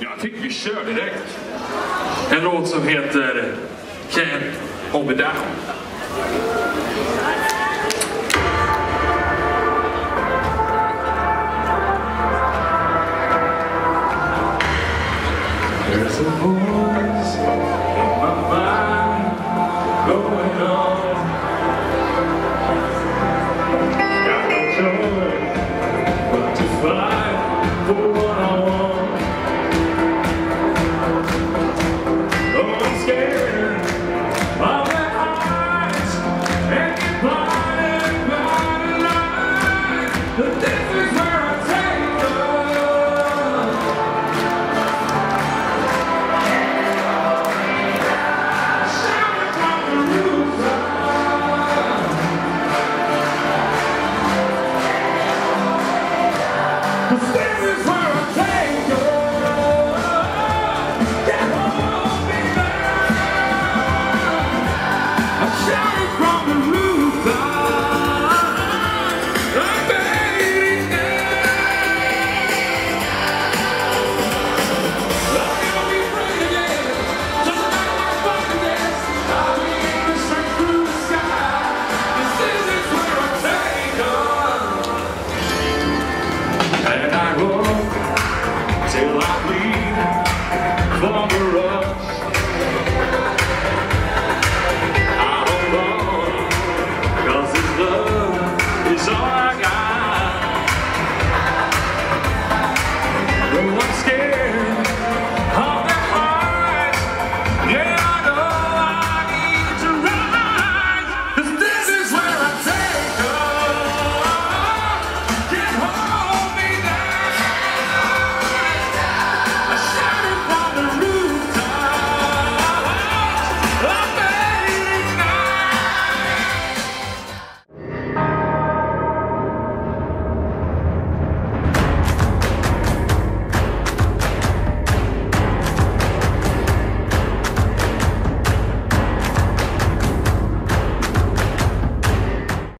Jag tycker vi kör direkt. En låt som heter Can't Hold Me Down. There's a voice in my mind going on. Got no choice but to fight for what I want. Oh, I'm scared of the heights and get blinded by the light. But this is where I take them. Shouting from the rooftop. Cause this is where I take them. Can't hold me down. I'm shouting from the rooftop. I'm begging now. I'm gonna be free again. Just another fucking dance. I'll be able to straight through the sky. Cause this is where I take them. And I walk till I bleed for the rush. I hold on, cause this love is all I got. Though I'm scared